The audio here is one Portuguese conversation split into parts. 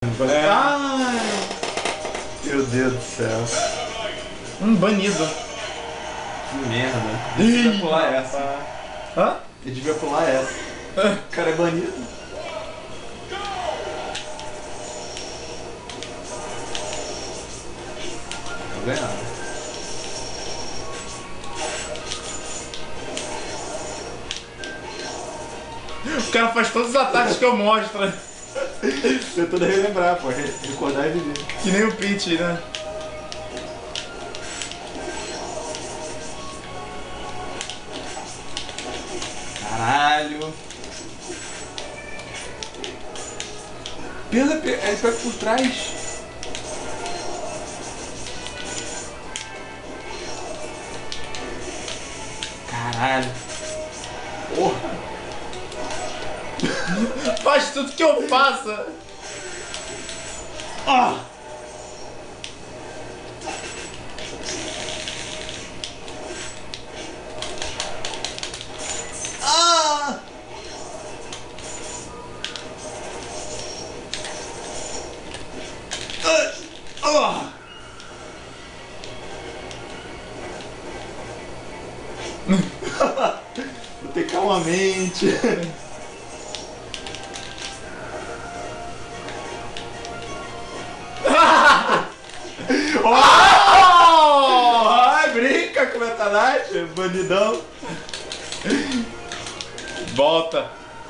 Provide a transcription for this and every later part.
Ai, meu Deus do céu. Banido. Que merda. Ele devia pular essa. Hã? Ele devia pular essa. O cara é banido. Não ganha nada. O cara faz todos os ataques que eu mostro. Tentando relembrar, pô. Recordar e viver. Que nem o Peach, né? Caralho. Ele pega por trás. Caralho. Porra. Faz tudo que eu faço. Ah! Ah! Ah! Vou ter calmamente. Oh! Ai, brinca com o Metanite, bandidão. Volta.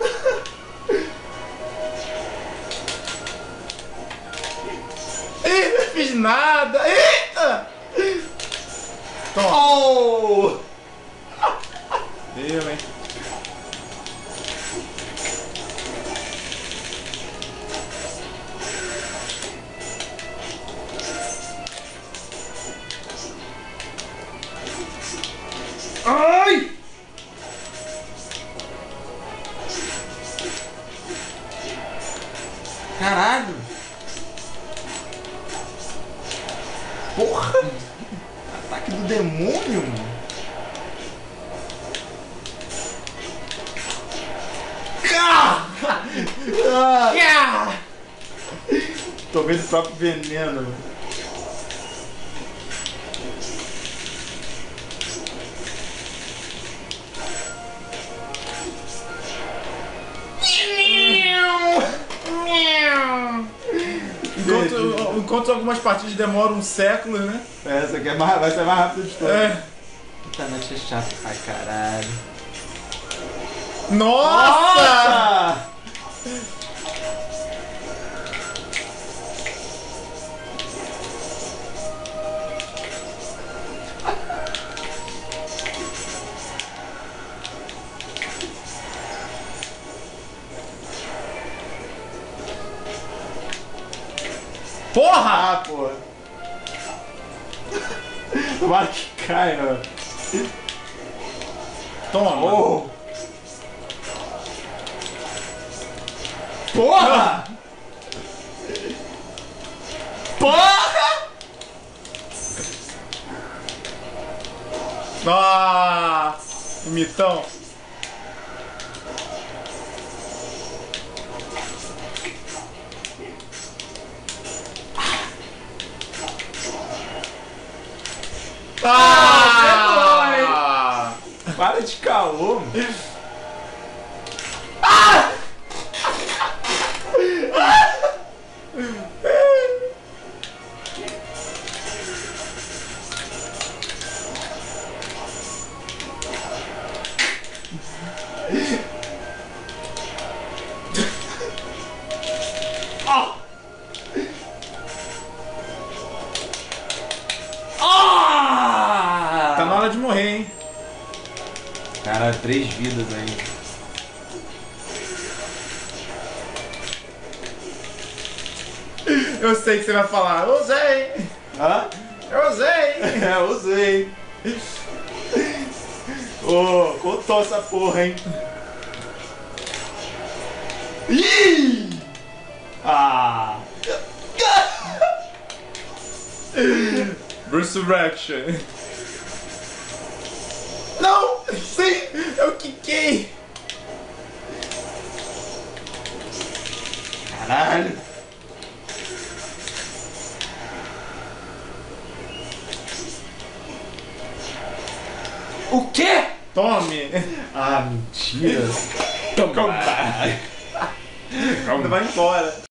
Ih, não fiz nada. Eita! Toma. Oh! Eu, hein? Ai! Caralho! Porra! Ataque do demônio, mano! Ah! Tô vendo o próprio veneno. Enquanto algumas partidas demoram um século, né? Essa aqui vai ser mais rápido de todas. É. Puta noite é chato pra caralho. Nossa! Porra! Ah, porra. Tomara que caia. Toma. Oh. Porra! Porra! Ah! Imitão. Ah! Para de caô, mano. Tá na hora de morrer, hein? Cara, 3 vidas ainda. Eu sei que você vai falar. Eu usei! Hã? Eu usei! É, usei. Ô, contou essa porra, hein? Ih! Ah! Resurrection. Não! Sim! Eu quiquei! Caralho! O quê? Tome! Ah, mentira. Vai embora.